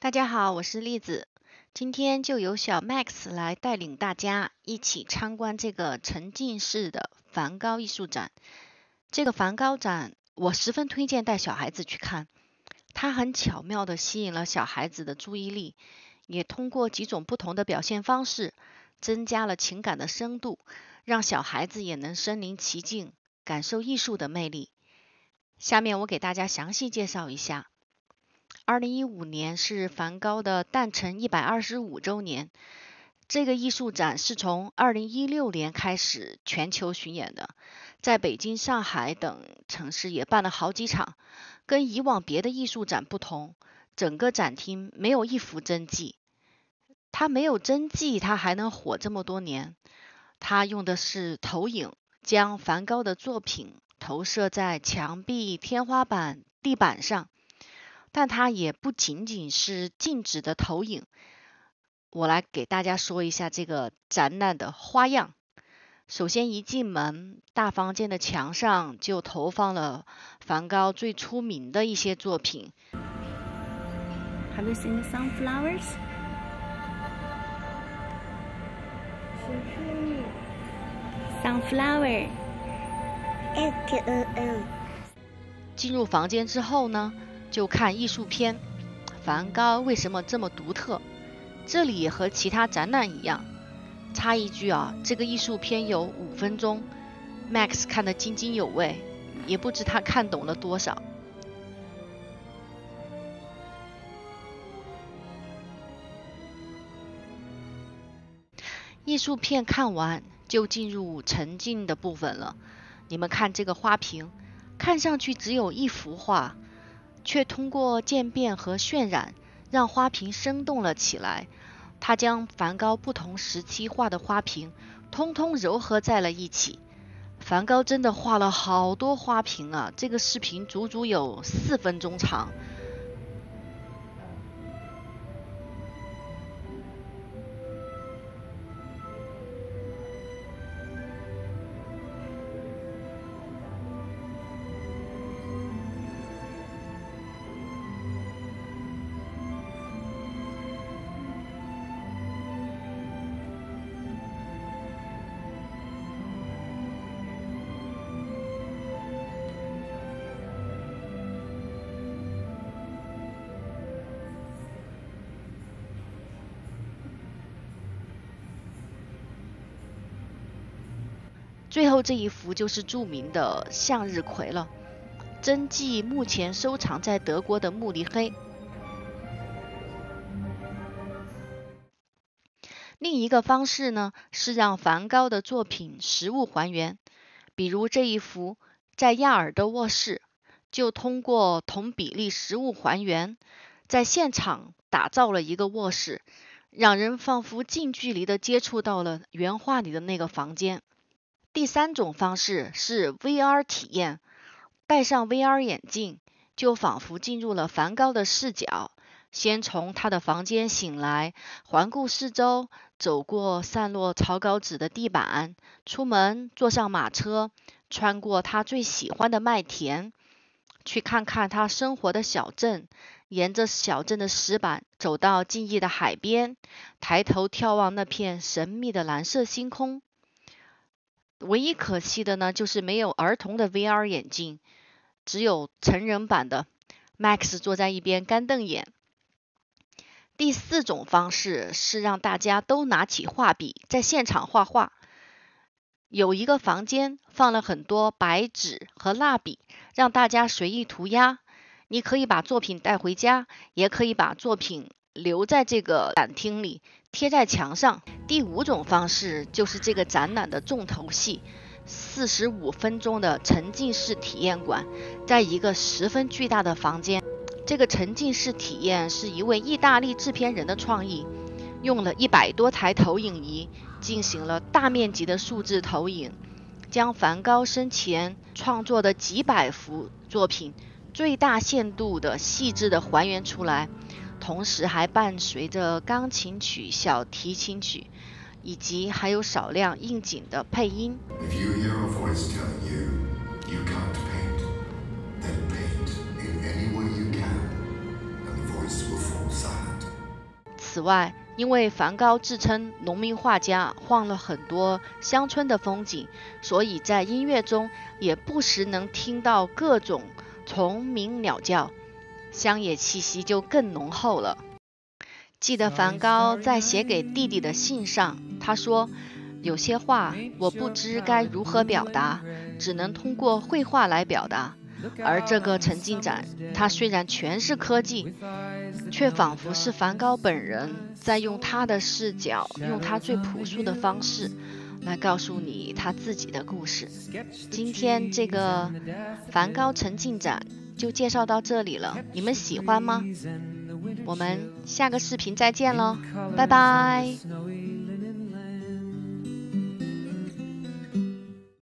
大家好，我是栗子。今天就由小 Max 来带领大家一起参观这个沉浸式的梵高艺术展。这个梵高展我十分推荐带小孩子去看，它很巧妙地吸引了小孩子的注意力，也通过几种不同的表现方式，增加了情感的深度，让小孩子也能身临其境，感受艺术的魅力。下面我给大家详细介绍一下。2015年是梵高的诞辰125周年。这个艺术展是从2016年开始全球巡演的，在北京、上海等城市也办了好几场。跟以往别的艺术展不同，整个展厅没有一幅真迹。它没有真迹，它还能火这么多年。它用的是投影，将梵高的作品投射在墙壁、天花板、地板上。但它也不仅仅是静止的投影，我来给大家说一下这个展览的花样。首先一进门，大房间的墙上就投放了梵高最出名的一些作品。 Have you seen the sunflowers? Sunflower. 进入房间之后呢，就看艺术片。梵高为什么这么独特？这里也和其他展览一样。插一句啊，这个艺术片有5分钟 ，Max 看得津津有味，也不知他看懂了多少。艺术片看完就进入沉浸的部分了。你们看这个花瓶，看上去只有一幅画，却通过渐变和渲染，让花瓶生动了起来。他将梵高不同时期画的花瓶通通糅合在了一起。梵高真的画了好多花瓶啊，这个视频足足有4分钟长。最后这一幅就是著名的向日葵了，真迹目前收藏在德国的慕尼黑。另一个方式呢，是让梵高的作品实物还原，比如这一幅在亚尔的卧室，就通过同比例实物还原，在现场打造了一个卧室，让人仿佛近距离的接触到了原画里的那个房间。第3种方式是 VR 体验，戴上 VR 眼镜，就仿佛进入了梵高的视角，先从他的房间醒来，环顾四周，走过散落草稿纸的地板，出门坐上马车，穿过他最喜欢的麦田，去看看他生活的小镇，沿着小镇的石板走到静谧的海边，抬头眺望那片神秘的蓝色星空。唯一可惜的呢，就是没有儿童的 VR 眼镜，只有成人版的。Max 坐在一边干瞪眼。第4种方式是让大家都拿起画笔，在现场画画。有一个房间放了很多白纸和蜡笔，让大家随意涂鸦。你可以把作品带回家，也可以把作品留在这个展厅里，贴在墙上。第5种方式就是这个展览的重头戏，45分钟的沉浸式体验馆，在一个十分巨大的房间。这个沉浸式体验是一位意大利制片人的创意，用了100多台投影仪进行了大面积的数字投影，将梵高生前创作的几百幅作品最大限度的细致的还原出来，同时还伴随着钢琴曲、小提琴曲，以及还有少量应景的配音。 If you hear a voice telling you you can't paint, then paint in any way you can, and the voice will fall silent. 此外，因为梵高自称农民画家，画了很多乡村的风景，所以在音乐中也不时能听到各种虫鸣鸟叫，乡野气息就更浓厚了。记得梵高在写给弟弟的信上，他说，有些话我不知该如何表达，只能通过绘画来表达。而这个沉浸展，它虽然全是科技，却仿佛是梵高本人在用他的视角，用他最朴素的方式来告诉你他自己的故事。今天这个梵高沉浸展就介绍到这里了，你们喜欢吗？我们下个视频再见咯，拜拜。